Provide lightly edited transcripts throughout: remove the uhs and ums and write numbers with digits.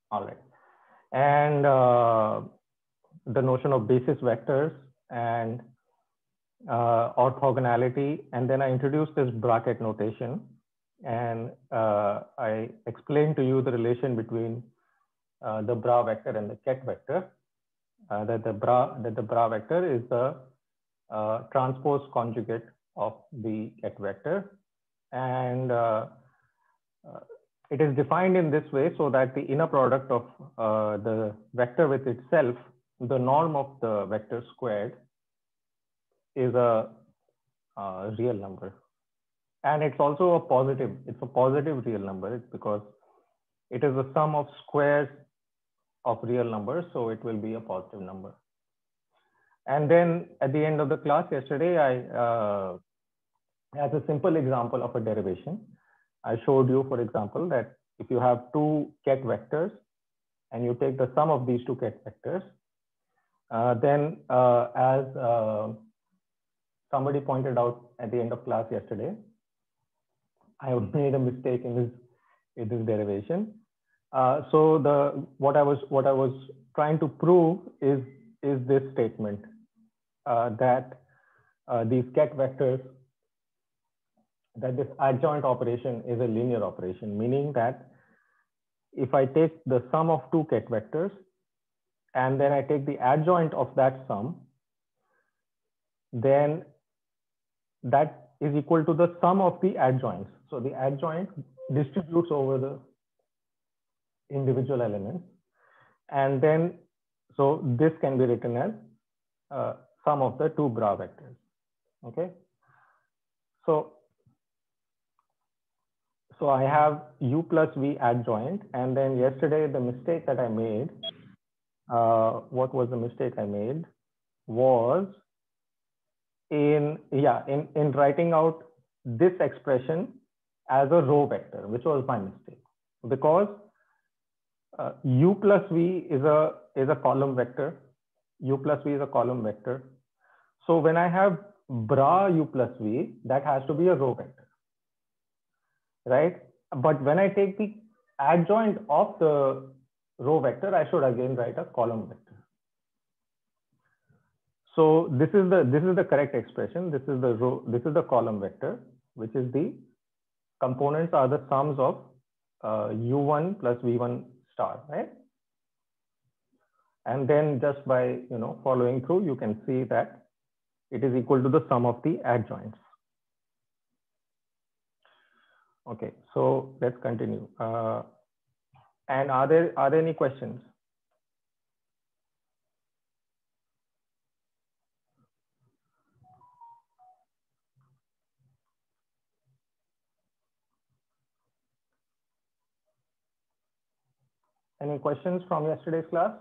All right. And the notion of basis vectors and orthogonality. And then I introduced this bracket notation. And I explained to you the relation between the bra vector and the ket vector. That the bra vector is the transpose conjugate of the ket vector. And it is defined in this way so that the inner product of the vector with itself, the norm of the vector squared, is a real number. And it's also a positive, it's a positive real number. It's because it is the sum of squares of real numbers, so it will be a positive number. And then at the end of the class yesterday, I, as a simple example of a derivation, I showed you, for example, that if you have two ket vectors and you take the sum of these two ket vectors, then as somebody pointed out at the end of class yesterday, I made a mistake in this derivation. So what I was trying to prove is this statement that these ket vectors, that this adjoint operation is a linear operation, meaning that if I take the sum of two ket vectors and then I take the adjoint of that sum, then that is equal to the sum of the adjoints. So the adjoint distributes over the individual elements. And then, so this can be written as sum of the two bra vectors. Okay. So I have u plus v adjoint, and then yesterday the mistake that I made, what was the mistake I made? Was in writing out this expression as a row vector, which was my mistake, because u plus v is a column vector. U plus v is a column vector. So when I have bra u plus v, that has to be a row vector, right? But when I take the adjoint of the row vector, I should again write a column vector. So this is the correct expression. This is the row, this is the column vector, which is the components are the sums of u1 plus v1 star, right? And then just by following through, you can see that it is equal to the sum of the adjoints. Okay, so let's continue. And are there any questions? Any questions from yesterday's class?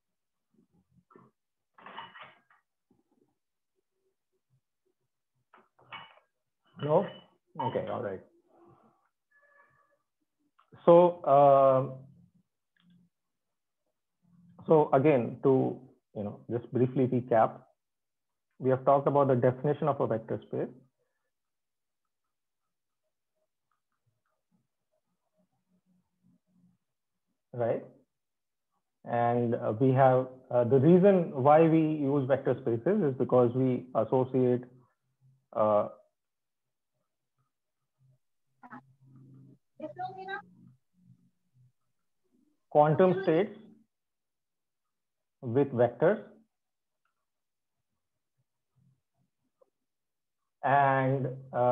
No? Okay, all right. So, so again, to just briefly recap, we have talked about the definition of a vector space. Right? And we have the reason why we use vector spaces is because we associate quantum states with vectors, and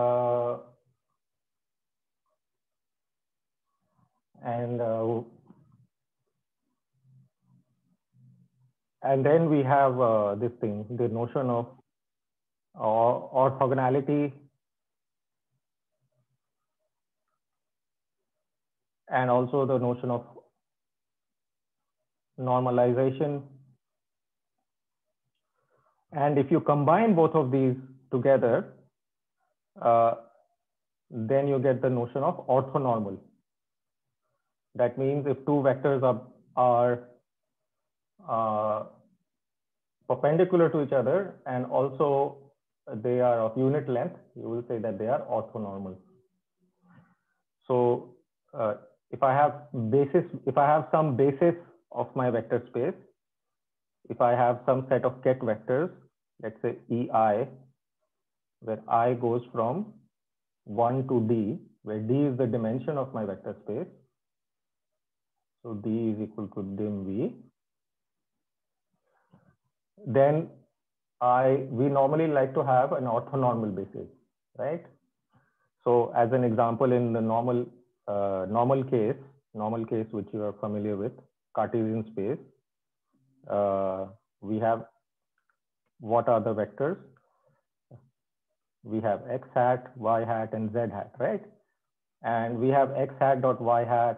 then we have this thing, the notion of orthogonality, and also the notion of normalization. And if you combine both of these together, then you get the notion of orthonormal. That means if two vectors are perpendicular to each other and also they are of unit length, you will say that they are orthonormal. So if I have some basis of my vector space, if I have some set of ket vectors, let's say EI, where I goes from 1 to D, where D is the dimension of my vector space. So D is equal to dim V. Then we normally like to have an orthonormal basis, right? So as an example, in the normal case which you are familiar with, Cartesian space, we have, what are the vectors? We have x hat, y hat, and z hat, right? And we have x hat dot y hat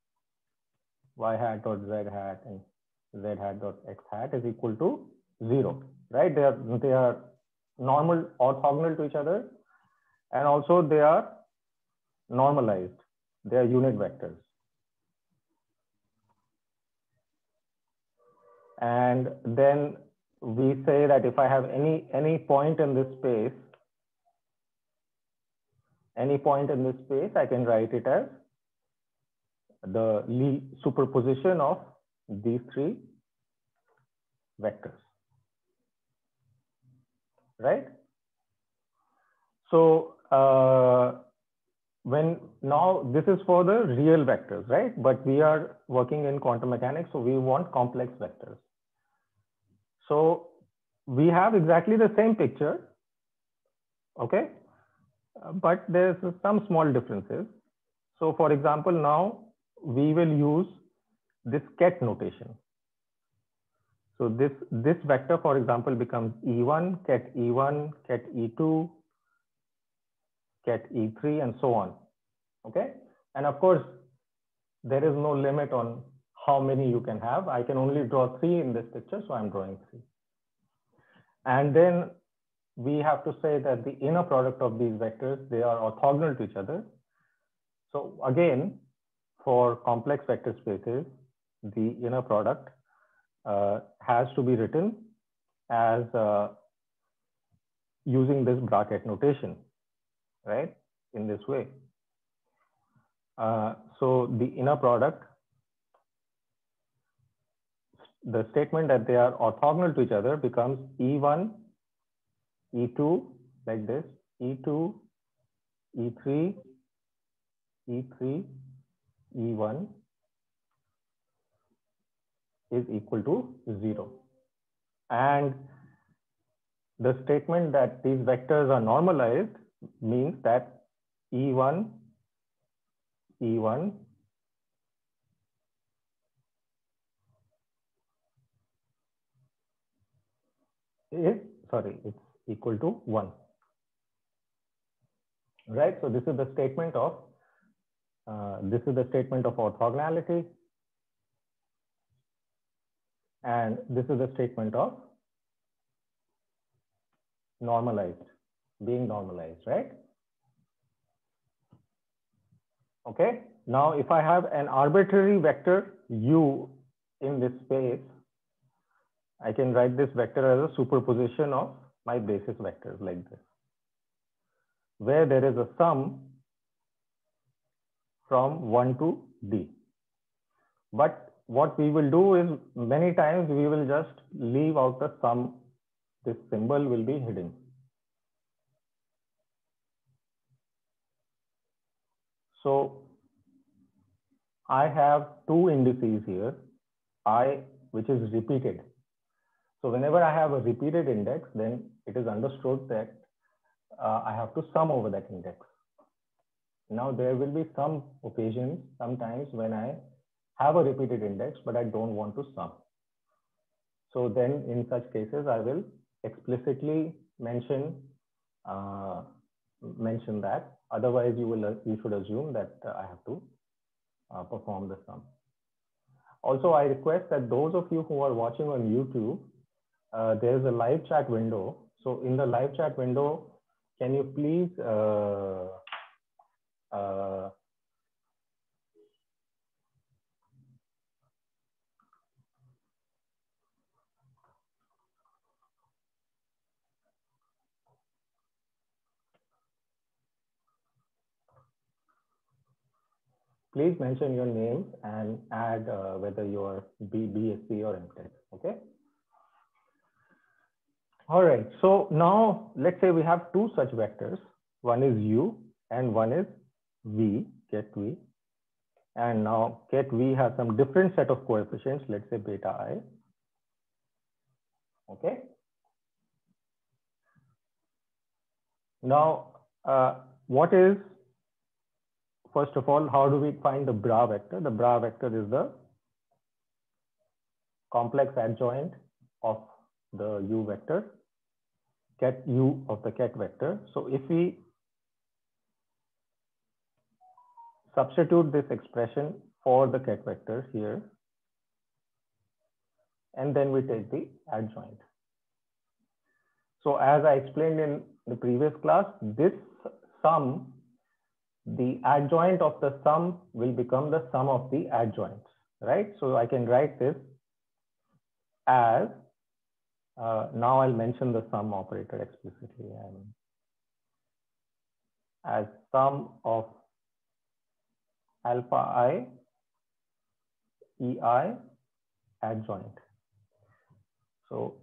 dot z hat, and z hat dot x hat is equal to 0, right? They are normal, orthogonal to each other, and also they are normalized. They are unit vectors. And then we say that if I have any point in this space, I can write it as the superposition of these three vectors, right? So now this is for the real vectors, right? But we are working in quantum mechanics, so we want complex vectors. So we have exactly the same picture, okay? But there's some small differences. So for example, now we will use this ket notation. So this vector, for example, becomes E1, ket E1, ket E2, ket E3, and so on, okay? And of course, there is no limit on how many you can have. I can only draw 3 in this picture, so I'm drawing 3. And then we have to say that the inner product of these vectors, they are orthogonal to each other. So again, for complex vector spaces, the inner product has to be written as using this bracket notation, right? In this way. So the inner product, the statement that they are orthogonal to each other becomes E1, E2, like this, E2, E3, E3, E1 is equal to 0. And the statement that these vectors are normalized means that E1 is, it's equal to 1. Right? So this is the statement of orthogonality, and this is the statement of being normalized, right? Okay. Now, if I have an arbitrary vector u in this space, I can write this vector as a superposition of my basis vectors like this, where there is a sum from 1 to d. But what we will do is, many times we will just leave out the sum. This symbol will be hidden. So I have 2 indices here, which is repeated. So whenever I have a repeated index, then it is understood that I have to sum over that index. Now there will be some occasions, sometimes, when I have a repeated index, but I don't want to sum. So then in such cases, I will explicitly mention that. Otherwise, you should assume that I have to perform the sum. Also, I request that those of you who are watching on YouTube, there is a live chat window. So in the live chat window, can you please please mention your names and add whether you are BSc or MTech. Okay. All right. So now let's say we have two such vectors. One is U and one is V, get V. And now get V has some different set of coefficients. Let's say beta I. Okay. Now, what is, first of all, how do we find the bra vector? The bra vector is the complex adjoint of the U vector, ket U of the ket vector. So if we substitute this expression for the ket vector here, and then we take the adjoint. So as I explained in the previous class, this sum, the adjoint of the sum will become the sum of the adjoints, right? So I can write this as, now I'll mention the sum operator explicitly, and as sum of alpha I EI adjoint. So,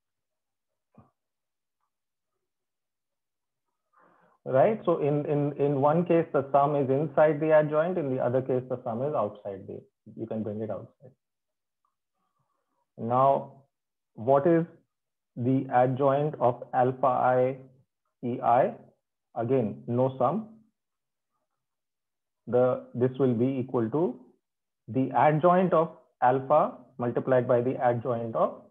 right. So in one case, the sum is inside the adjoint. In the other case, the sum is outside the, you can bring it outside. Now, what is the adjoint of alpha I EI? Again, no sum. This will be equal to the adjoint of alpha multiplied by the adjoint of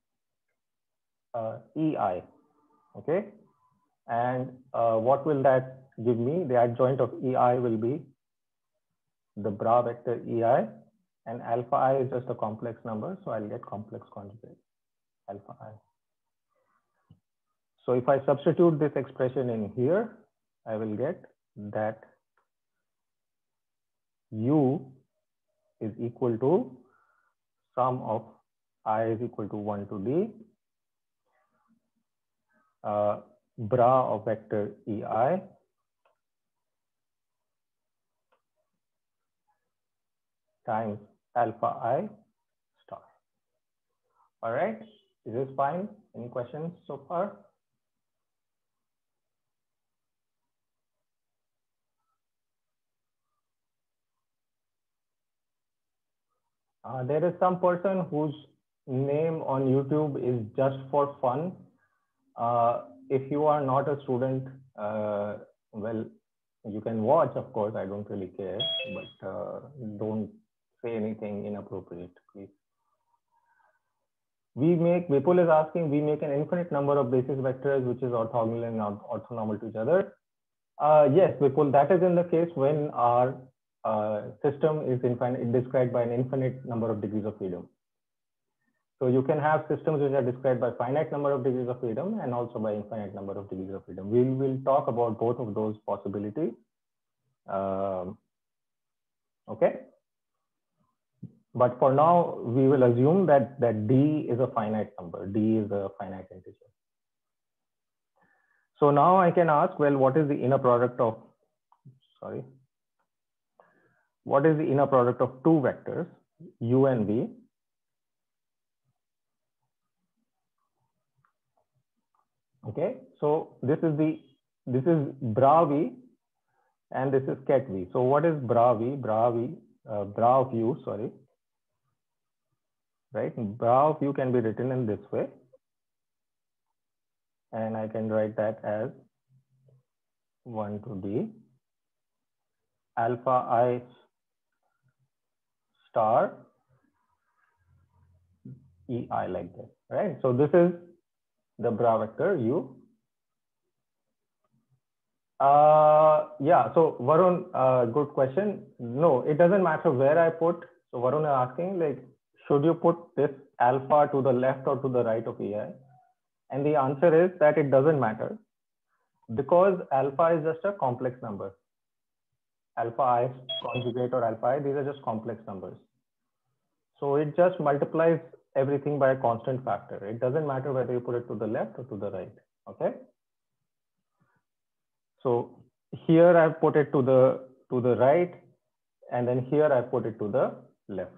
EI. Okay. And what will that give me? The adjoint of EI will be the bra vector EI, and alpha I is just a complex number. So I'll get complex conjugate alpha I. So if I substitute this expression in here, I will get that U is equal to sum of I is equal to 1 to D, bra of vector EI times alpha I star. All right, is this fine? Any questions so far? There is some person whose name on YouTube is just for fun. If you are not a student, well, you can watch, of course, I don't really care, but don't say anything inappropriate, please. Vipul is asking, we make an infinite number of basis vectors which is orthogonal and orthonormal to each other. Yes, Vipul, that is in the case when our system is described by an infinite number of degrees of freedom. So you can have systems which are described by finite number of degrees of freedom and also by infinite number of degrees of freedom. We will talk about both of those possibilities. Okay. But for now, we will assume that D is a finite number. D is a finite integer. So now I can ask, well, what is the inner product of, what is the inner product of two vectors, U and V? Okay, so this is bra V and this is ket V. So what is bra V? Bra of U, sorry. Right, bra of U can be written in this way. And I can write that as 1 to D alpha I star EI like this, right? So this is the bra vector U. Yeah, so Varun, good question. No, it doesn't matter where I put. So Varun is asking, like, should you put this alpha to the left or to the right of EI? And the answer is that it doesn't matter, because alpha is just a complex number. Alpha I conjugate or alpha I, these are just complex numbers. So it just multiplies everything by a constant factor. It doesn't matter whether you put it to the left or to the right. Okay. So here I've put it to the right, And then here I put it to the left.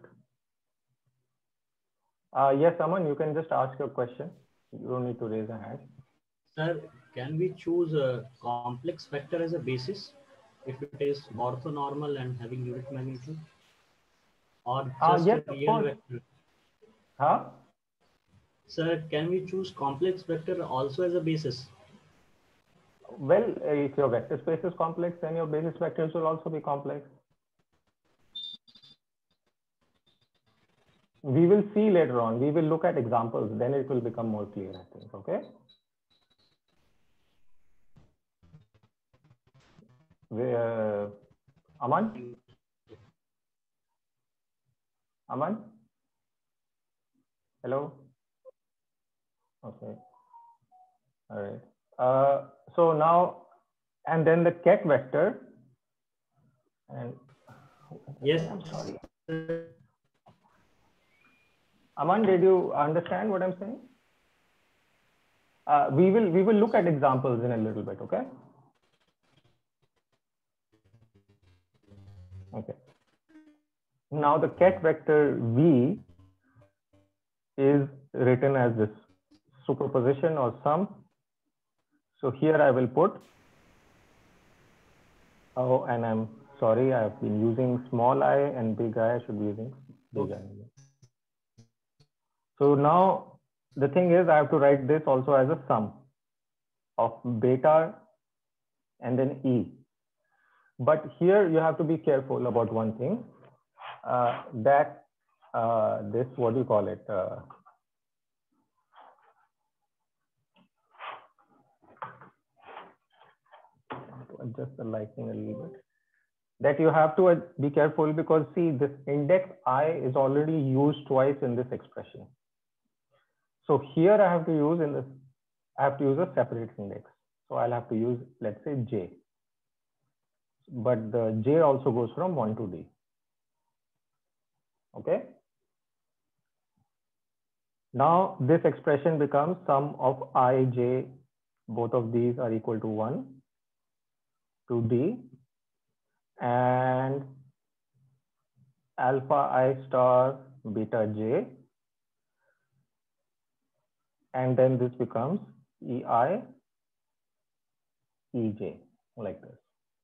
Yes, Aman, you can just ask your question. You don't need to raise a hand. Sir, can we choose a complex vector as a basis if it is orthonormal and having unit magnitude? Or just Yes, a of real course. vector? Huh? Sir, can we choose complex vector also as a basis? Well, if your vector space is complex, then your basis vectors will also be complex. We will see later on. We will look at examples. Then it will become more clear, I think. Okay. Aman? Aman? Hello? Okay. All right. So now, and then the ket vector. And Yes, I'm sorry. sir. Aman, did you understand what I'm saying? We will look at examples in a little bit. Okay. Okay. Now the ket vector V is written as this superposition or sum. So here I will put, oh, and I'm sorry, I've been using small I and big I should be using big I. So now the thing is I have to write this also as a sum of beta and then E. But here you have to be careful about one thing, that this, what do you call it? Adjust the lighting a little bit. That you have to be careful because see, this index I is already used twice in this expression. So here I have to use a separate index. So I'll have to use, let's say, J. But the J also goes from 1 to D. Okay. Now this expression becomes sum of I, J, both of these are equal to 1 to D, and alpha I star beta J, and then this becomes EI, EJ, like this.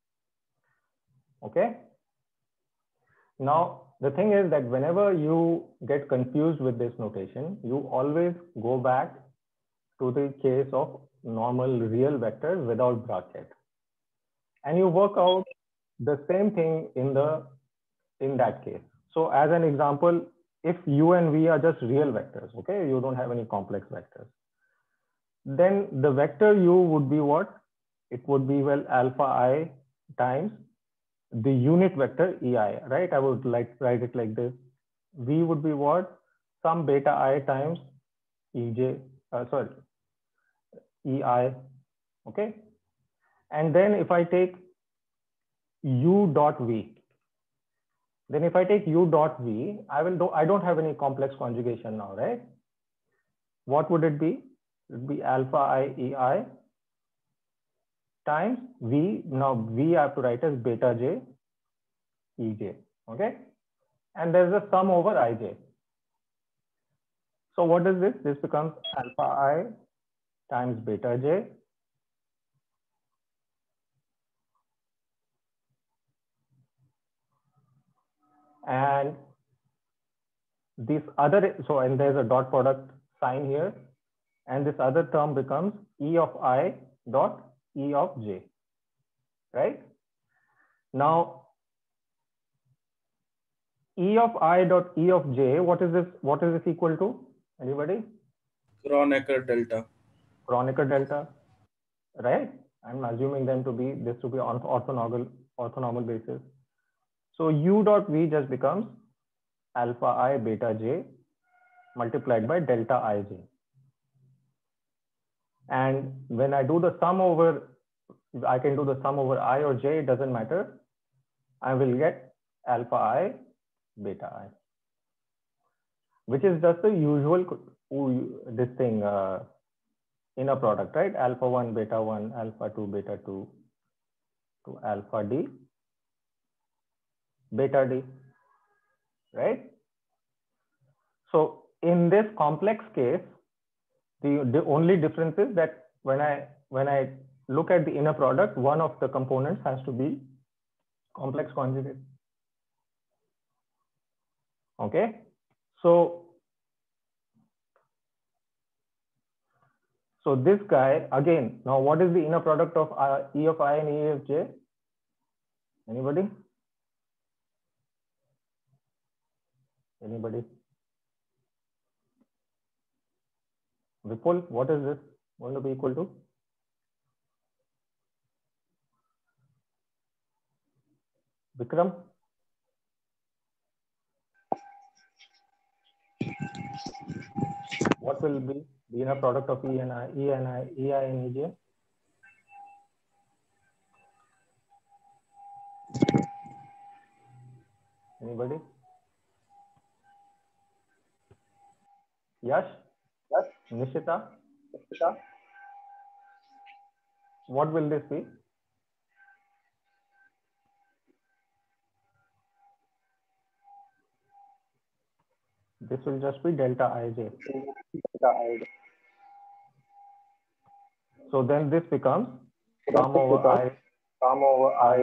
Okay. Now, the thing is that whenever you get confused with this notation, you always go back to the case of normal real vectors without bracket. And you work out the same thing in that case. So as an example, if U and V are just real vectors, okay, you don't have any complex vectors, then the vector U would be what? It would be, well, alpha I times the unit vector EI, right? I would like to write it like this. V would be what? Some beta I times EJ, EI, okay? And then if I take U dot V, then if I take U dot V, I don't have any complex conjugation now, right? What would it be? It would be alpha I EI times V. Now V I have to write as beta J EJ, okay? And there's a sum over IJ. So what is this? This becomes alpha I times beta J and this other, so, and there's a dot product sign here, and this other term becomes E of I dot E of J, right? Now, E of I dot E of J, what is this? What is this equal to? Anybody? Kronecker delta. Kronecker delta, right? I'm assuming them to be, this to be on orthonormal basis. So U dot V just becomes alpha I beta J multiplied by delta IJ. And when I do the sum over, I can do the sum over I or J, it doesn't matter. I will get alpha I beta I, which is just the usual, this thing, inner product, right? Alpha 1 beta 1, alpha 2 beta 2 to alpha D beta d, right? So in this complex case, the only difference is that when I look at the inner product, one of the components has to be complex conjugate. Okay, so this guy again. Now, what is the inner product of E of I and E of J? Anybody? Anybody? Vipul, what is this going to be equal to? Vikram? What will be the inner product of E and I, EI and EJ? Anybody? Yash? Yes. Nishita? Nishita? What will this be? This will just be delta Ij. Delta I. So then this becomes sum over I. Sum over I.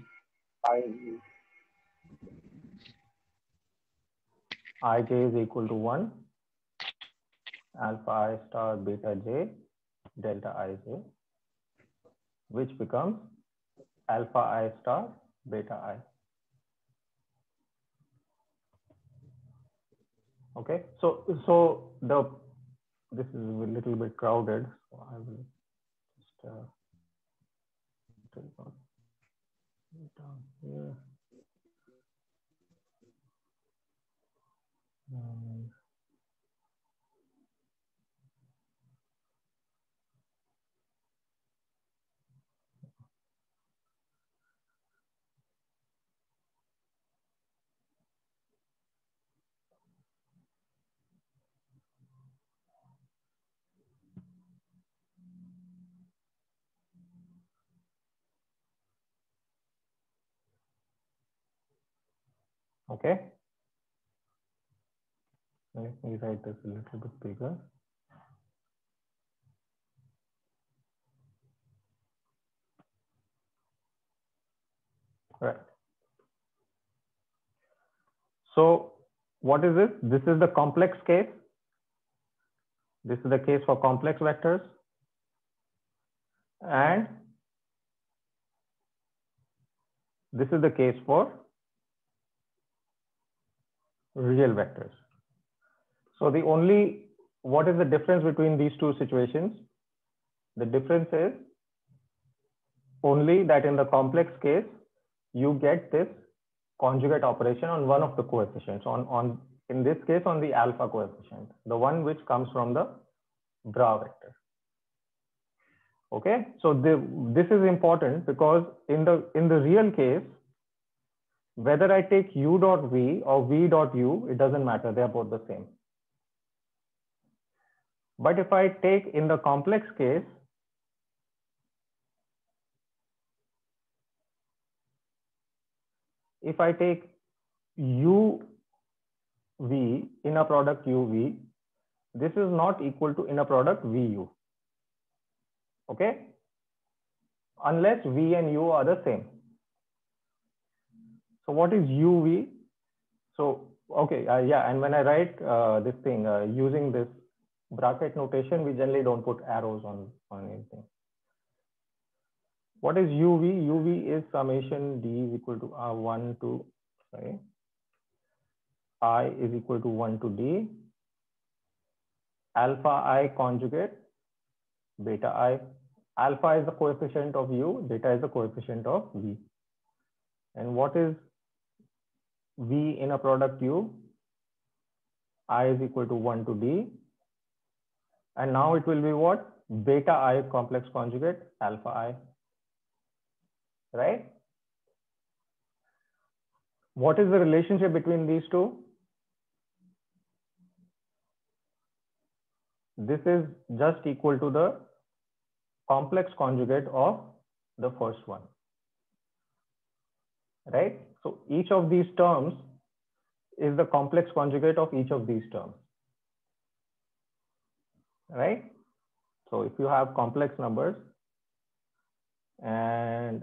Ij is equal to 1 alpha I star beta j delta Ij, which becomes alpha I star beta I. Okay, so this is a little bit crowded, so I will just take it down here. Okay, let me write this a little bit bigger. Right. So what is this? This is the complex case. This is the case for complex vectors. And this is the case for real vectors. So what is the difference between these two situations? The difference is only that in the complex case, you get this conjugate operation on one of the coefficients, in this case on the alpha coefficient, the one which comes from the bra vector. Okay, so this is important because in the real case, whether I take u dot v or v dot u, it doesn't matter, they are both the same. But if I take in the complex case, if I take uv, inner product uv, this is not equal to inner product vu. Okay, unless v and u are the same. So what is uv? So okay, yeah, and when I write this thing using this bracket notation, we generally don't put arrows on anything. What is uv? uv is summation d is equal to r1 to I is equal to 1 to d alpha I conjugate beta I. Alpha is the coefficient of u, beta is the coefficient of v. And what is v inner product u? I is equal to 1 to d. And now it will be what? Beta I complex conjugate alpha I. Right? What is the relationship between these two? This is just equal to the complex conjugate of the first one. Right? So each of these terms is the complex conjugate of each of these terms, right? So if you have complex numbers and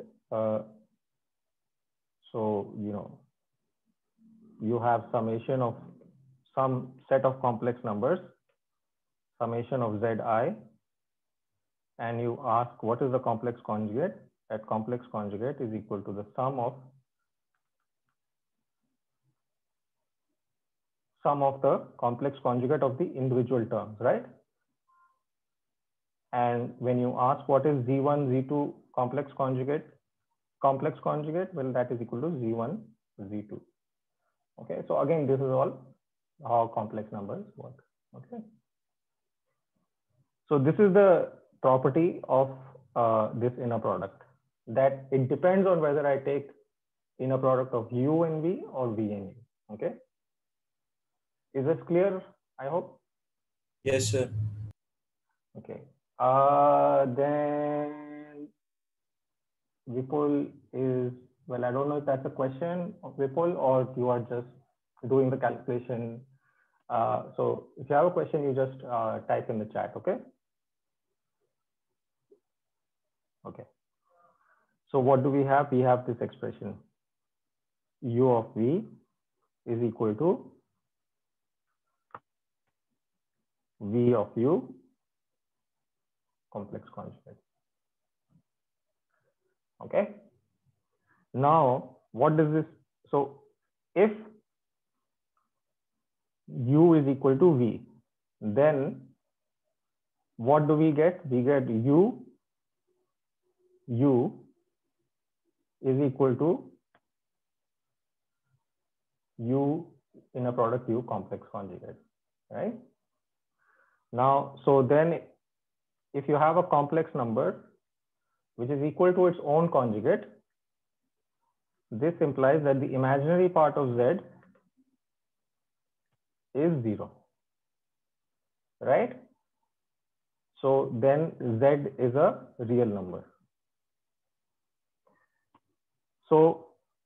so, you have summation of some set of complex numbers, summation of Zi, and you ask what is the complex conjugate. That complex conjugate is equal to the sum of the complex conjugate of the individual terms, right? And when you ask what is Z1, Z2 complex conjugate, well, that is equal to Z1, Z2. Okay, so again, this is all how complex numbers work. Okay, so this is the property of this inner product, that it depends on whether I take inner product of U and V or V and U. Okay, is this clear? I hope. Yes, sir. Okay, then Vipul is, well, I don't know if that's a question of Vipul or you are just doing the calculation. So if you have a question, you just type in the chat, okay? Okay. So what do we have? We have this expression. U of V is equal to V of U complex conjugate. Okay. Now, what does this? So if U is equal to V, then what do we get? We get U is equal to U inner product U complex conjugate, right? Now, so then if you have a complex number which is equal to its own conjugate, this implies that the imaginary part of Z is 0, right? So then Z is a real number. So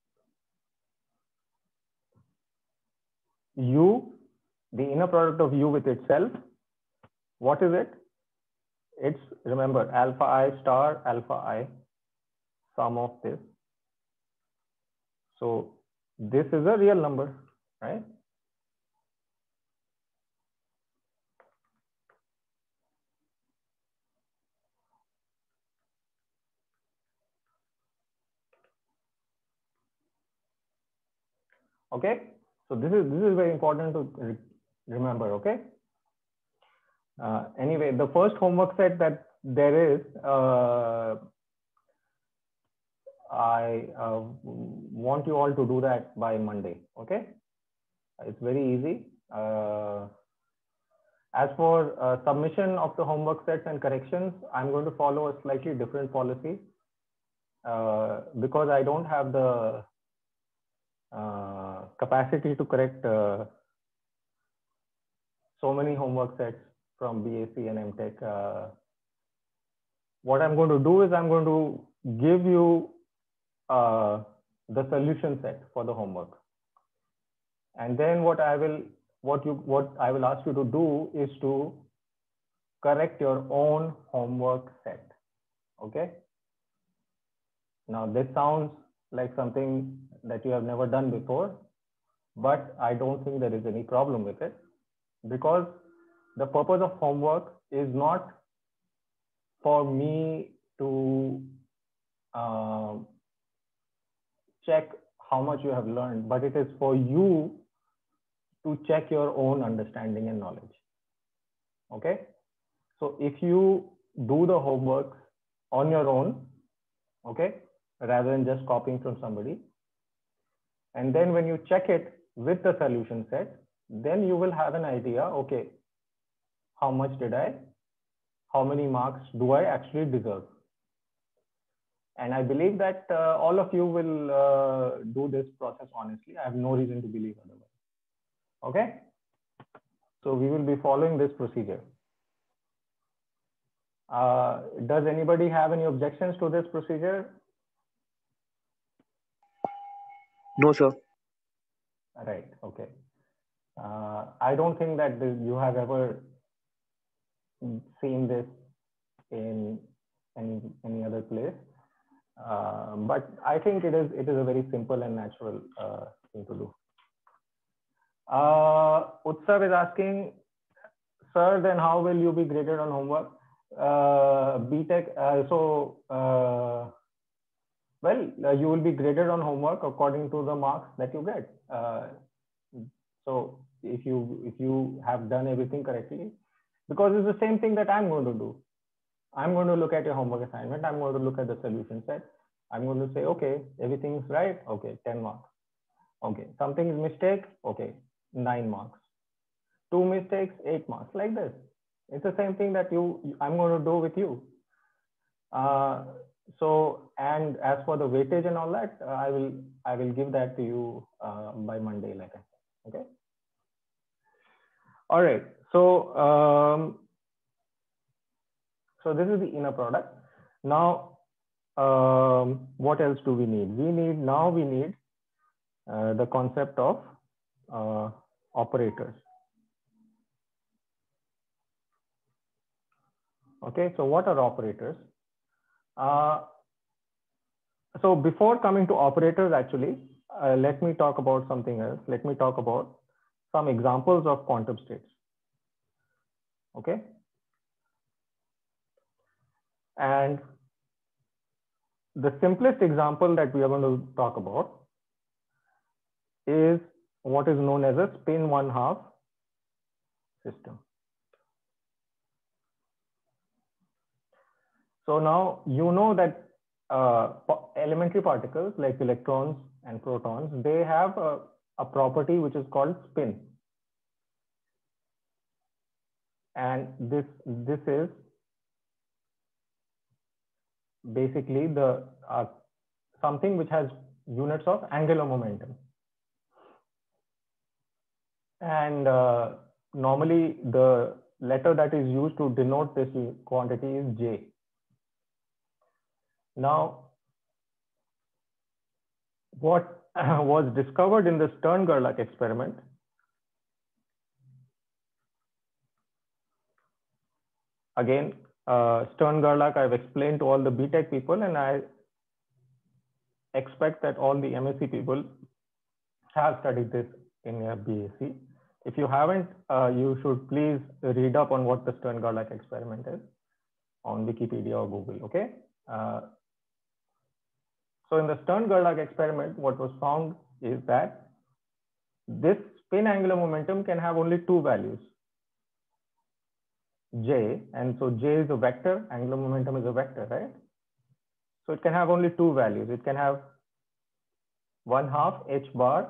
U, the inner product of U with itself, what is it? It's, remember, alpha I star alpha I, sum of this. So this is a real number, right? Okay, so this is very important to remember. Okay. Anyway, the first homework set that there is, I want you all to do that by Monday. Okay, it's very easy. As for submission of the homework sets and corrections, I'm going to follow a slightly different policy because I don't have the capacity to correct so many homework sets from BAC and MTech. What I'm going to do is I'm going to give you the solution set for the homework, and then what I will ask you to do is to correct your own homework set. Okay. Now this sounds like something that you have never done before, but I don't think there is any problem with it, because the purpose of homework is not for me to check how much you have learned, but it is for you to check your own understanding and knowledge. Okay. So if you do the homework on your own, okay, rather than just copying from somebody, and then when you check it with the solution set, then you will have an idea, okay, how many marks do I actually deserve? And I believe that all of you will do this process honestly. I have no reason to believe otherwise. Okay. So we will be following this procedure. Does anybody have any objections to this procedure? No, sir. Right. Okay. I don't think that you have ever seen this in any other place. But I think it is a very simple and natural thing to do. Utsav is asking, sir, then how will you be graded on homework? BTech, you will be graded on homework according to the marks that you get. So if you have done everything correctly, because it's the same thing that I'm going to do. I'm going to look at your homework assignment. I'm going to look at the solution set. I'm going to say, okay, everything's right. Okay, 10 marks. Okay, something is mistake. Okay, 9 marks. 2 mistakes, 8 marks, like this. It's the same thing that I'm going to do with you. So, and as for the weightage and all that, I will give that to you by Monday, like I said. Okay. All right. So, so this is the inner product. Now, what else do we need? We need the concept of operators. Okay, so what are operators? So before coming to operators, actually, let me talk about something else. Let me talk about some examples of quantum states. Okay. And the simplest example that we are going to talk about is what is known as a spin 1/2 system. So now you know that elementary particles like electrons and protons, they have a property which is called spin. And this is basically the something which has units of angular momentum. And normally the letter that is used to denote this quantity is J. Now, what was discovered in the Stern-Gerlach experiment again, Stern-Gerlach, I've explained to all the BTech people, and I expect that all the MSc people have studied this in your BSc. If you haven't, you should please read up on what the Stern-Gerlach experiment is on Wikipedia or Google, okay? So in the Stern-Gerlach experiment, what was found is that this spin angular momentum can have only 2 values, J, and so J is a vector, angular momentum is a vector, right? So it can have only 2 values. It can have 1/2 h bar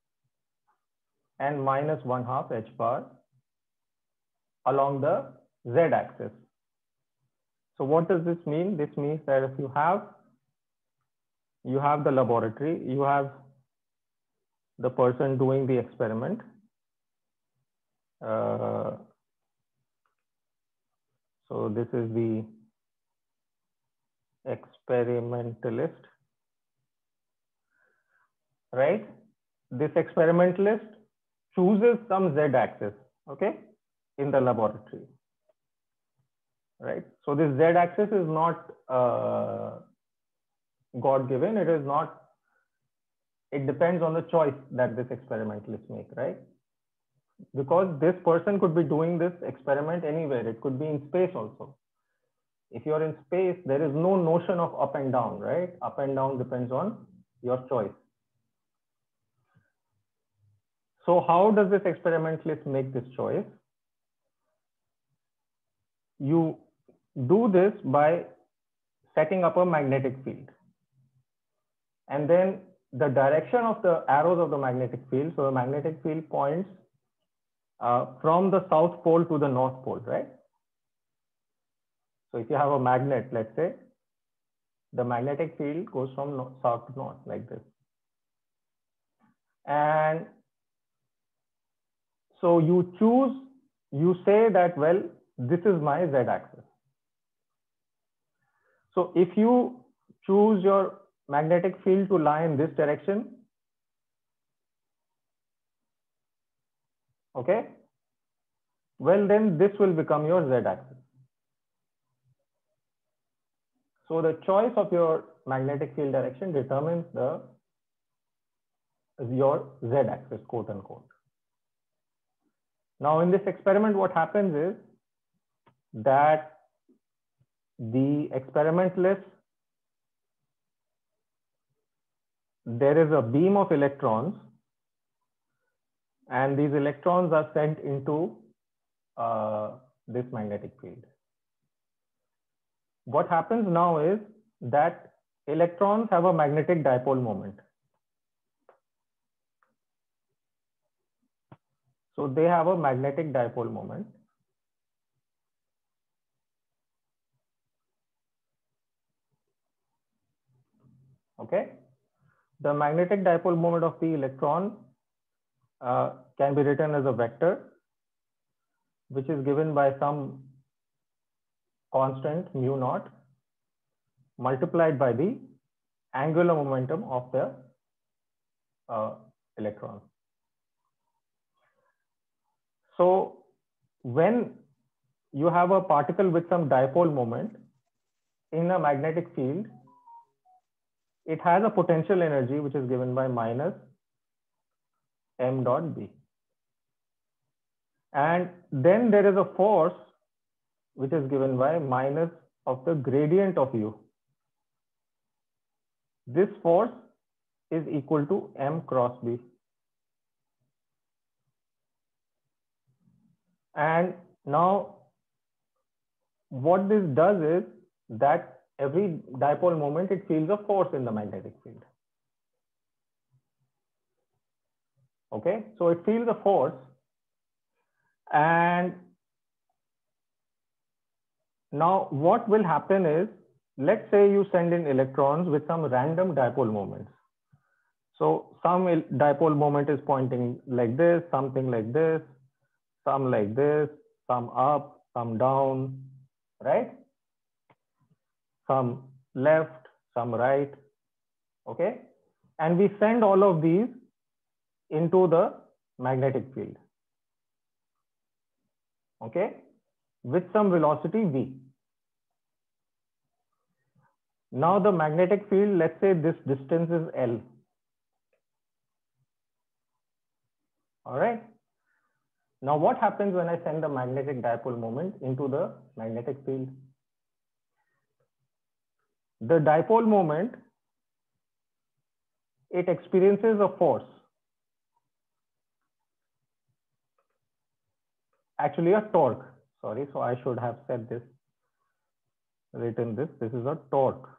and minus 1/2 h bar along the Z axis. So what does this mean? This means that if you have the laboratory, you have the person doing the experiment. So this is the experimentalist, right? This experimentalist chooses some Z axis, okay, in the laboratory, right? So this Z axis is not God-given. It is not, it depends on the choice that this experimentalist make, right? Because this person could be doing this experiment anywhere. It could be in space also. If you're in space, there is no notion of up and down, right? Up and down depends on your choice. So how does this experimentalist make this choice? You do this by setting up a magnetic field. And then the direction of the arrows of the magnetic field, so the magnetic field points from the South Pole to the North Pole, right? So if you have a magnet, let's say, the magnetic field goes from south to north like this. And so you say that, well, this is my Z axis. So if you choose your magnetic field to lie in this direction, Okay. Well, then this will become your z-axis. So the choice of your magnetic field direction determines your z-axis, quote unquote. Now in this experiment, what happens is that the experimentalists, there is a beam of electrons, and these electrons are sent into this magnetic field. What happens now is that electrons have a magnetic dipole moment. So they have a magnetic dipole moment. Okay. The magnetic dipole moment of the electron can be written as a vector, which is given by some constant mu naught multiplied by the angular momentum of the electron. So when you have a particle with some dipole moment in a magnetic field, it has a potential energy which is given by minus m dot b. And then there is a force which is given by minus of the gradient of u. This force is equal to m cross b. And now what this does is that every dipole moment, it feels a force in the magnetic field. Okay, so it feels a force. And now what will happen is, let's say you send in electrons with some random dipole moments. So some dipole moment is pointing like this, something like this, some like this, some up, some down, right? Some left, some right, okay? And we send all of these into the magnetic field, okay? With some velocity v. Now the magnetic field, let's say this distance is L. All right. Now what happens when I send the magnetic dipole moment into the magnetic field? The dipole moment, it experiences a force. Actually a torque, sorry, so I should have said this, written this, this is a torque.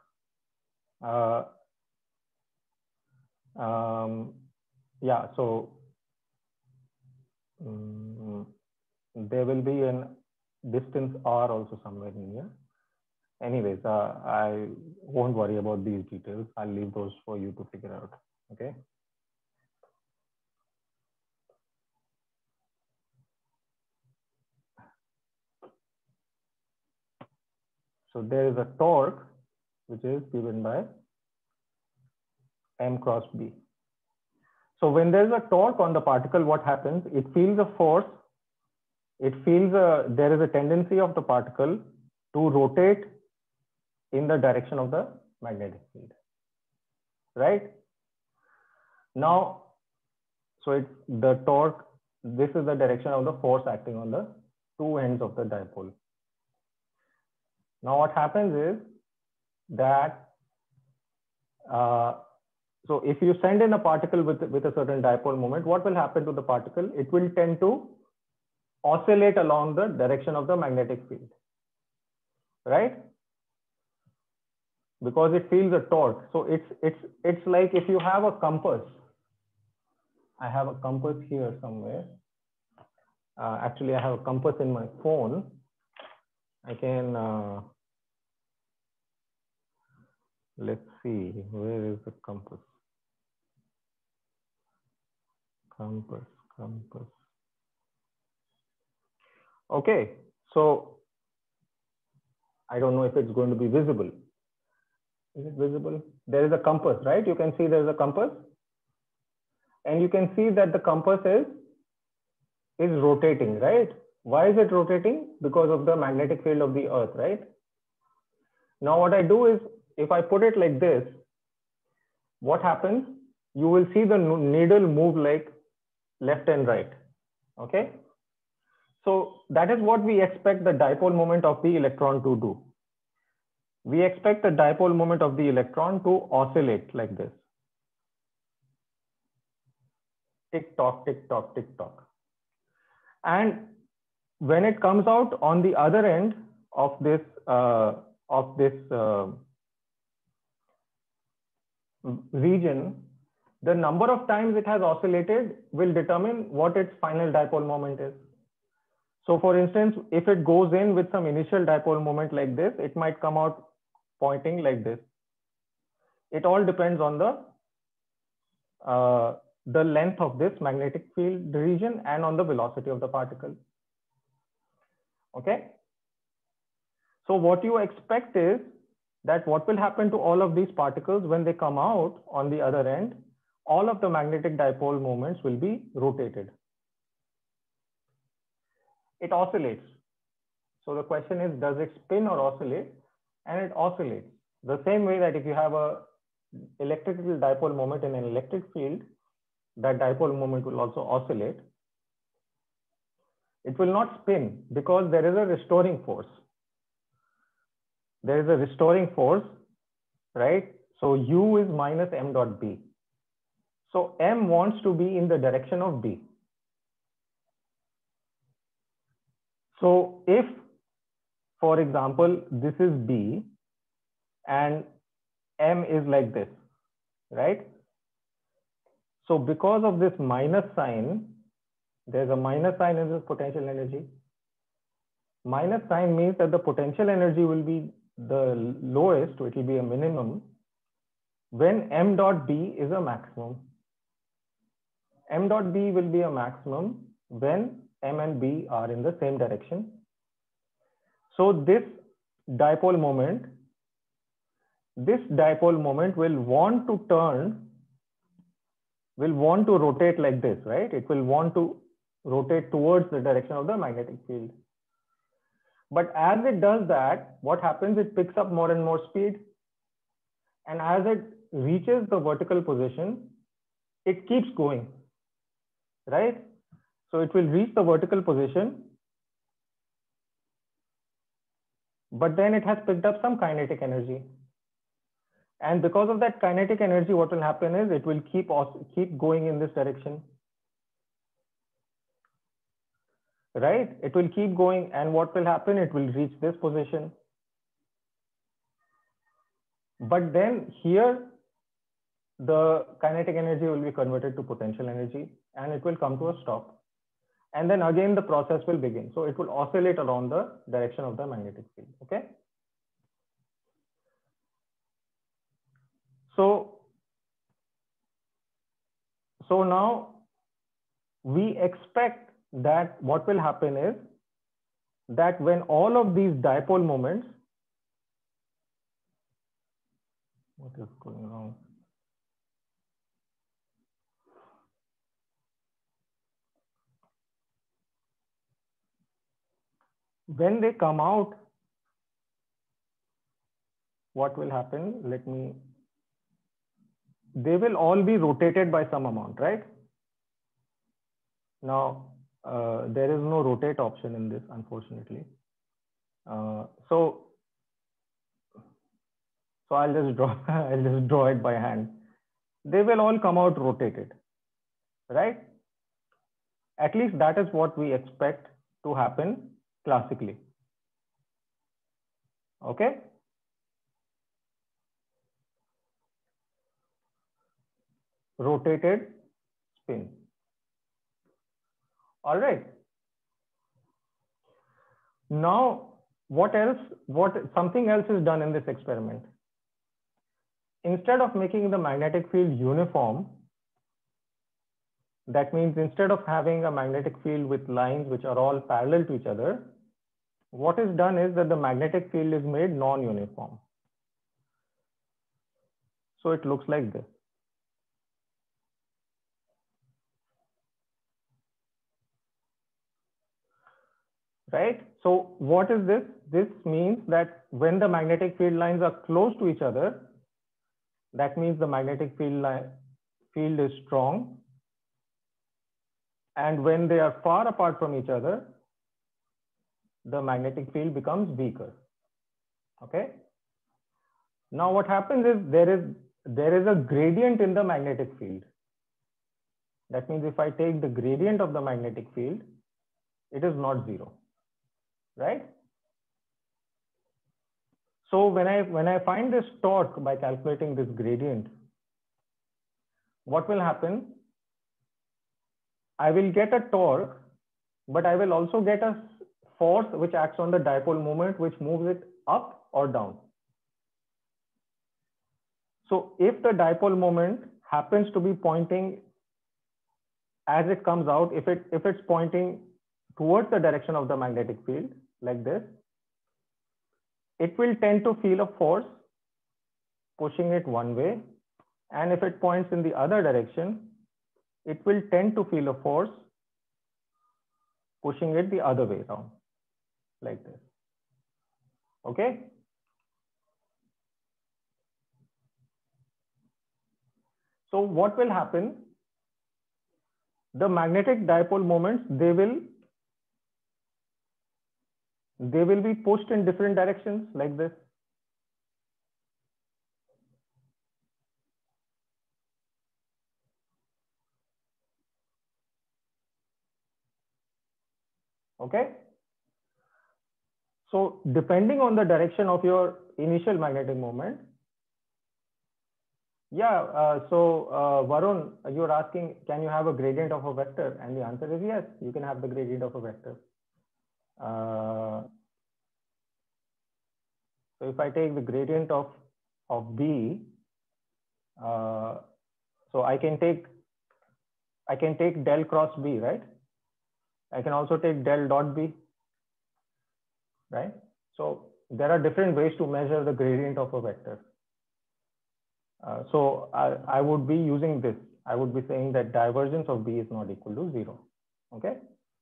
Yeah, so there will be a distance r also somewhere in here. Anyways, I won't worry about these details. I'll leave those for you to figure out, okay? So there is a torque which is given by m cross b. So when there is a torque on the particle, what happens? It feels a force. It feels there is a tendency of the particle to rotate in the direction of the magnetic field, right? Now, so it's the torque. This is the direction of the force acting on the two ends of the dipole. Now what happens is that so if you send in a particle with a certain dipole moment, what will happen to the particle? It will tend to oscillate along the direction of the magnetic field, right? Because it feels a torque. So it's like if you have a compass. I have a compass here somewhere. Actually, I have a compass in my phone. I can let's see, where is the compass? Compass. Okay, so I don't know if it's going to be visible. Is it visible? There is a compass, right? You can see there is a compass. And you can see that the compass is is rotating, right? Why is it rotating? Because of the magnetic field of the Earth, right? Now what I do is, if I put it like this, what happens? You will see the needle move like left and right, okay? So that is what we expect the dipole moment of the electron to do. We expect the dipole moment of the electron to oscillate like this. Tick tock, tick tock, tick tock. And when it comes out on the other end of this region, the number of times it has oscillated will determine what its final dipole moment is. So for instance, if it goes in with some initial dipole moment like this, it might come out pointing like this. It all depends on the length of this magnetic field region and on the velocity of the particle. Okay. So what you expect is that what will happen to all of these particles when they come out on the other end, all of the magnetic dipole moments will be rotated. It oscillates. So the question is, does it spin or oscillate? And it oscillates. The same way that if you have a electrical dipole moment in an electric field, that dipole moment will also oscillate. It will not spin because there is a restoring force. There is a restoring force, right? So U is minus m dot b. So m wants to be in the direction of b. So if, for example, this is b and m is like this, right? So because of this minus sign, there's a minus sign in this potential energy. Minus sign means that the potential energy will be the lowest, so it will be a minimum, when m dot b is a maximum. M dot b will be a maximum when m and b are in the same direction. So this dipole moment will want to turn, will want to rotate like this, right? It will want to rotate towards the direction of the magnetic field. But as it does that, what happens? It picks up more and more speed. And as it reaches the vertical position, it keeps going, right? So it will reach the vertical position, but then it has picked up some kinetic energy. And because of that kinetic energy, what will happen is it will keep going in this direction, right? It will keep going, and what will happen? It will reach this position. But then here, the kinetic energy will be converted to potential energy and it will come to a stop. And then again, the process will begin. So it will oscillate around the direction of the magnetic field, okay? So now we expect that what will happen is that when all of these dipole moments, what is going wrong? When they come out, what will happen? They will all be rotated by some amount, right? Now, there is no rotate option in this, unfortunately. So I'll just draw it by hand. They will all come out rotated, right? At least that is what we expect to happen classically. Okay. Rotated spin. All right. Now, something else is done in this experiment. Instead of making the magnetic field uniform, that means instead of having a magnetic field with lines which are all parallel to each other, what is done is that the magnetic field is made non-uniform. So it looks like this. right? So what is this? This means that when the magnetic field lines are close to each other, that means the magnetic field is strong. And when they are far apart from each other, the magnetic field becomes weaker. Okay. Now what happens is there is a gradient in the magnetic field. That means if I take the gradient of the magnetic field, it is not zero, right? So when I find this torque by calculating this gradient, what will happen? I will get a torque, but I will also get a force which acts on the dipole moment, which moves it up or down. So if the dipole moment happens to be pointing as it comes out, if it's pointing towards the direction of the magnetic field like this, it will tend to feel a force pushing it one way. And if it points in the other direction, it will tend to feel a force pushing it the other way around like this. Okay. So what will happen? The magnetic dipole moments, they will be pushed in different directions like this. Okay. So depending on the direction of your initial magnetic moment. Yeah. Varun, you're asking, can you have a gradient of a vector? And the answer is yes, you can have the gradient of a vector. So if I take the gradient of B, so I can take del cross B, right? I can also take del dot B, right? So there are different ways to measure the gradient of a vector. So I would be using this. I would be saying that divergence of B is not equal to 0. Okay.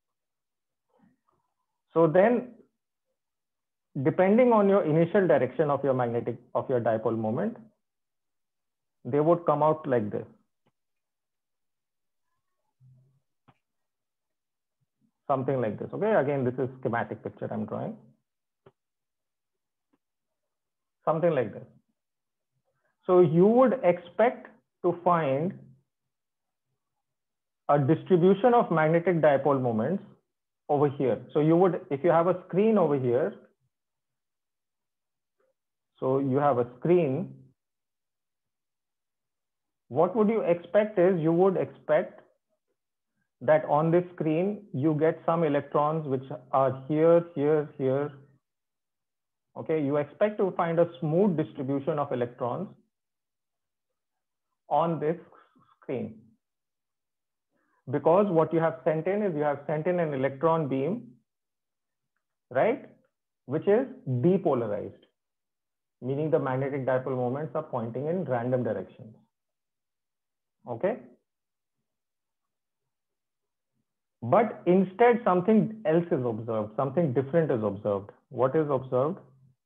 So then, depending on your initial direction of your dipole moment, they would come out like this. Something like this. Okay. Again, this is schematic picture I'm drawing. Something like this. So you would expect to find a distribution of magnetic dipole moments over here. So you would, if you have a screen over here, so you have a screen, what would you expect is you would expect that on this screen, you get some electrons which are here, here, here. Okay, you expect to find a smooth distribution of electrons on this screen. Because what you have sent in is you have sent in an electron beam, right? Which is depolarized, meaning the magnetic dipole moments are pointing in random directions. Okay. But instead, something else is observed, something different is observed. What is observed?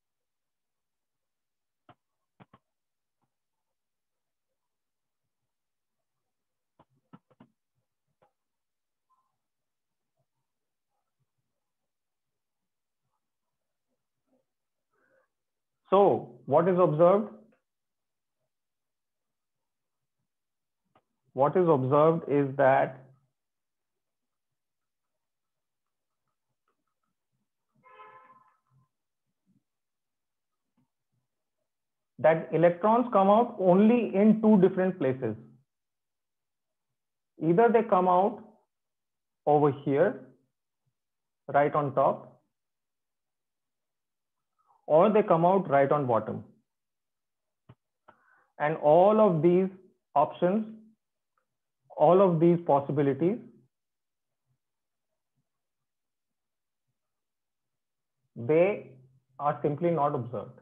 So what is observed? What is observed is that electrons come out only in two different places. Either they come out over here, right on top, or they come out right on bottom. And all of these options, all of these possibilities, they are simply not observed.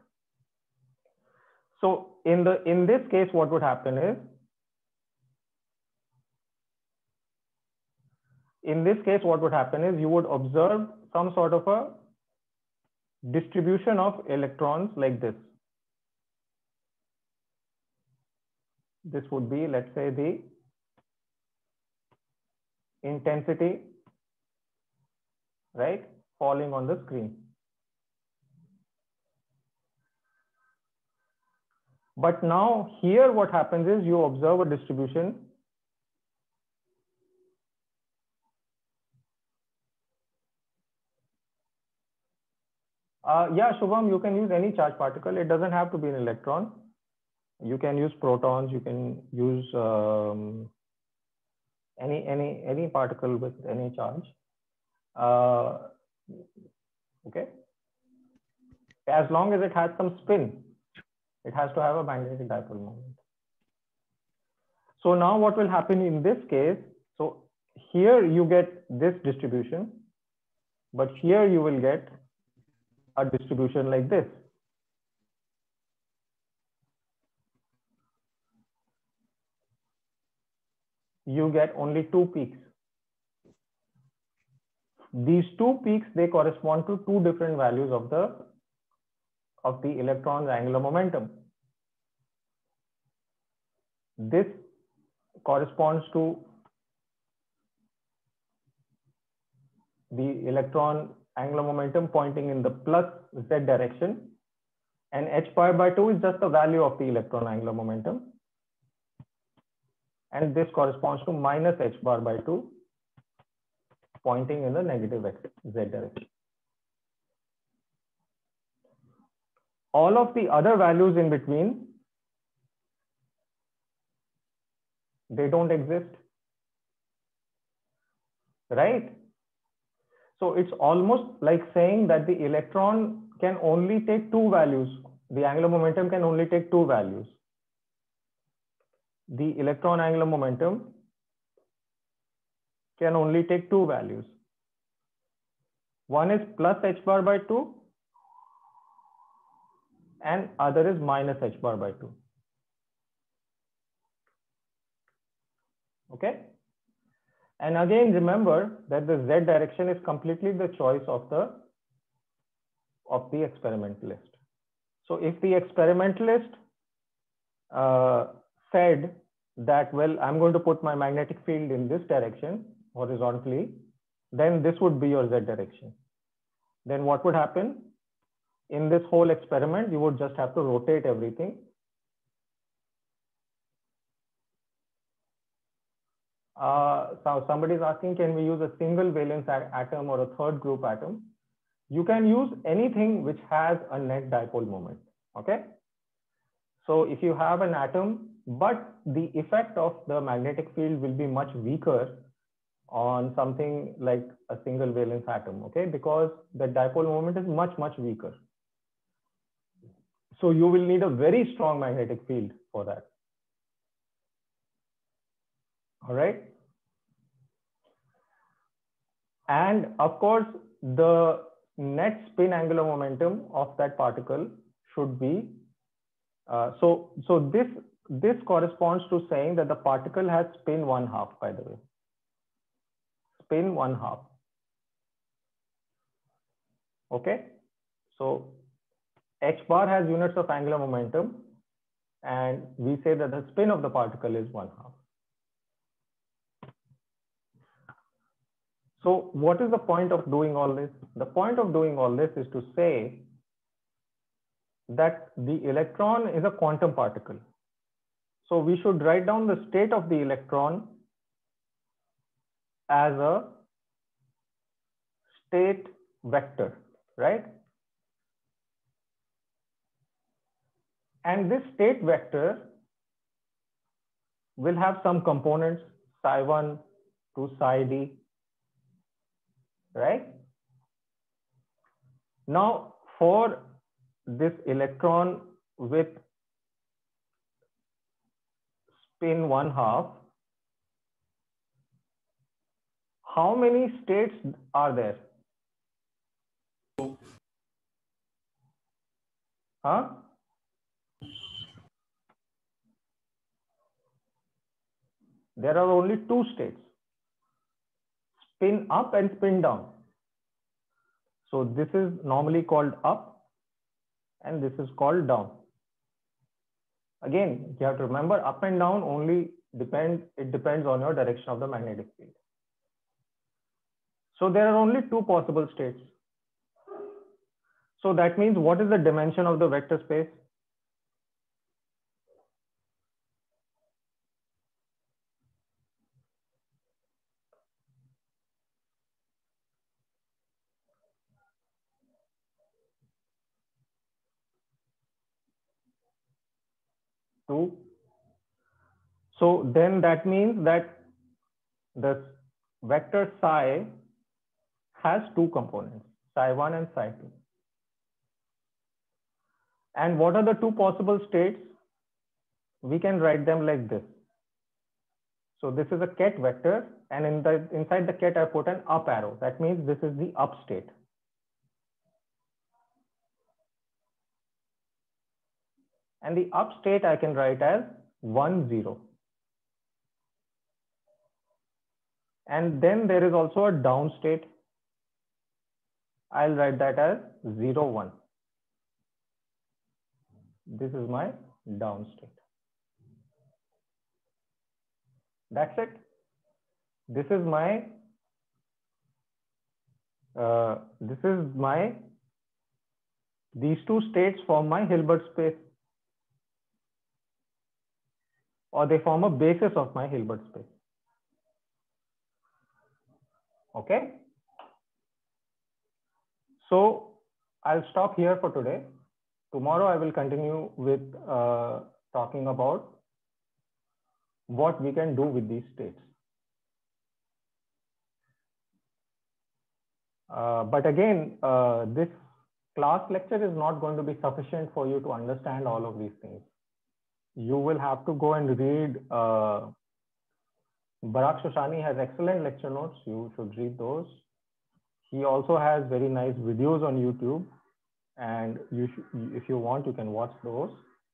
So in this case, what would happen is, you would observe some sort of a distribution of electrons like this. This would be, let's say, the intensity, right, falling on the screen. But now here what happens is you observe a distribution yeah, Shubham, you can use any charged particle. It doesn't have to be an electron. You can use protons. You can use any particle with any charge. Okay. As long as it has some spin, it has to have a magnetic dipole moment. So now what will happen in this case? So here you get this distribution, but here you will get a distribution like this. You get only two peaks. These two peaks, they correspond to two different values of the electron's angular momentum. This corresponds to the electron angular momentum pointing in the plus z direction, and h pi by 2 is just the value of the electron angular momentum, and this corresponds to minus h bar by 2 pointing in the negative z direction. All of the other values in between, they don't exist, right? So it's almost like saying that the electron can only take two values. The angular momentum can only take two values. The electron angular momentum can only take two values. One is plus h bar by 2 and other is minus h bar by 2. Okay. And again, remember that the z direction is completely the choice of the experimentalist. So if the experimentalist said that, well, I'm going to put my magnetic field in this direction horizontally, then this would be your z direction. Then what would happen? In this whole experiment, you would just have to rotate everything. So somebody is asking, can we use a single valence atom or a third group atom? You can use anything which has a net dipole moment. Okay. So if you have an atom, but the effect of the magnetic field will be much weaker on something like a single valence atom. Okay, because the dipole moment is much weaker. So you will need a very strong magnetic field for that. All right. And of course, the net spin angular momentum of that particle should be, so this corresponds to saying that the particle has spin 1/2, by the way. Spin 1/2. Okay. So h bar has units of angular momentum, and we say that the spin of the particle is 1/2. So what is the point of doing all this? The point of doing all this is to say that the electron is a quantum particle. So we should write down the state of the electron as a state vector, right? And this state vector will have some components, psi1 to psi d, right? Now, for this electron with spin 1/2, how many states are there? Huh? There are only two states, spin up and spin down. So this is normally called up and this is called down. Again, you have to remember up and down only depends on your direction of the magnetic field. So there are only two possible states. So that means what is the dimension of the vector space? Two. So then that means that the vector psi has two components, psi1 and psi2. And what are the two possible states? We can write them like this. So this is a ket vector, and inside the ket I put an up arrow. That means this is the up state. And the up state I can write as 1, 0. And then there is also a down state. I'll write that as 0, 1. This is my down state. That's it. This is these two states form my Hilbert space, or they form a basis of my Hilbert space. Okay. So I'll stop here for today. Tomorrow I will continue with talking about what we can do with these states. But again, this class lecture is not going to be sufficient for you to understand all of these things. You will have to go and read. Barak Shoshani has excellent lecture notes. You should read those. He also has very nice videos on YouTube, and if you want, you can watch those.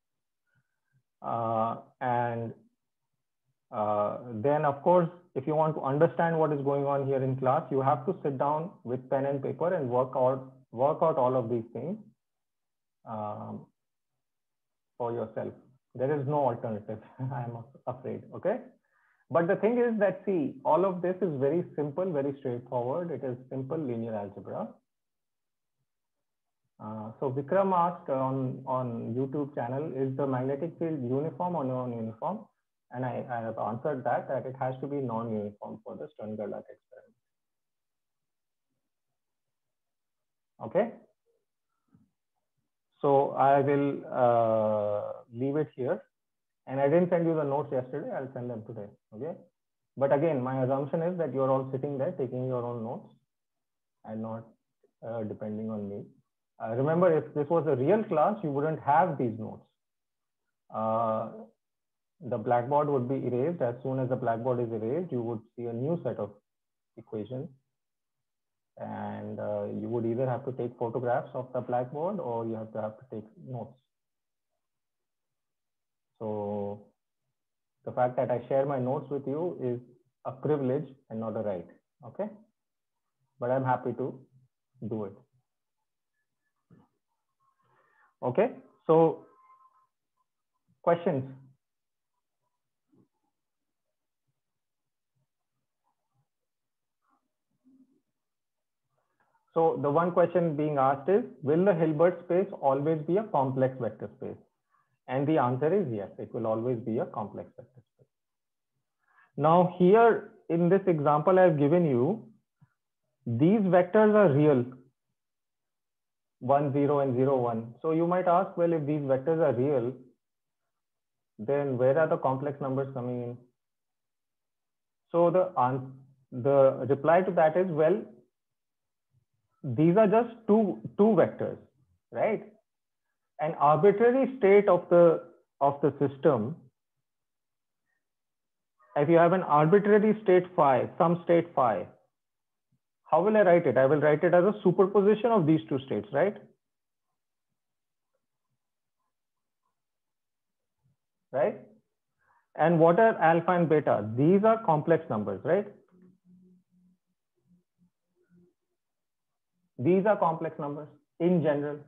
Then, of course, if you want to understand what is going on here in class, you have to sit down with pen and paper and work out all of these things for yourself. There is no alternative. I am afraid. Okay. But the thing is that, see, all of this is very simple, very straightforward. It is simple linear algebra. So Vikram asked on YouTube channel, is the magnetic field uniform or non-uniform? And I have answered that it has to be non-uniform for the Stern-Gerlach experiment. Okay. So I will leave it here. And I didn't send you the notes yesterday. I'll send them today. Okay. But again, my assumption is that you're all sitting there taking your own notes and not depending on me. Remember, if this was a real class, you wouldn't have these notes. The blackboard would be erased. As soon as the blackboard is erased, you would see a new set of equations. And you would either have to take photographs of the blackboard or you have to take notes. So the fact that I share my notes with you is a privilege and not a right. Okay. But I'm happy to do it. Okay. So questions? So the one question being asked is, will the Hilbert space always be a complex vector space? And the answer is yes, it will always be a complex vector space. Now here in this example I've given you, these vectors are real, 1, 0 and 0, 1. So you might ask, well, if these vectors are real, then where are the complex numbers coming in? So the reply to that is, well, these are just two vectors, right? An arbitrary state of the system. If you have an arbitrary state phi, some state phi, how will I write it? I will write it as a superposition of these two states, right? Right? And what are alpha and beta? These are complex numbers, right? These are complex numbers in general.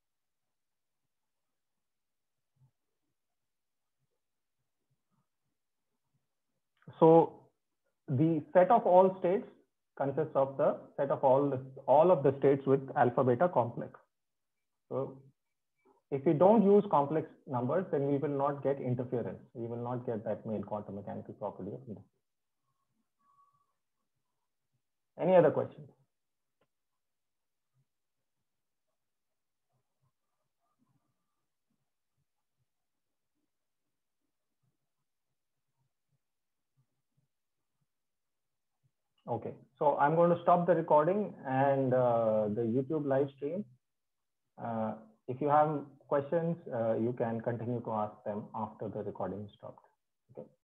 So the set of all states consists of the set of all of the states with alpha beta complex. So if we don't use complex numbers, then we will not get interference. We will not get that main quantum mechanical property of interference. Any other questions? Okay, so I'm going to stop the recording and the YouTube live stream. If you have questions, you can continue to ask them after the recording is stopped. Okay.